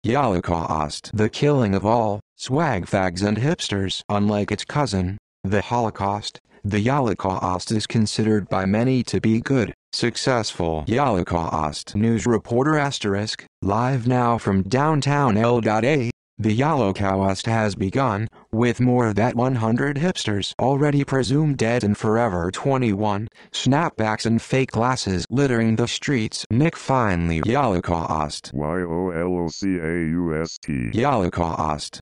Yolocaust. The killing of all SwagFags and hipsters. Unlike its cousin, the Holocaust, the Yolocaust is considered by many to be good, successful. Yolocaust news reporter *, live now from downtown L.A. The Yolocaust has begun, with more than 100 hipsters already presumed dead and forever. 21 snapbacks and fake glasses littering the streets. Nick Finley. Yolocaust. Yolocaust. Yolocaust.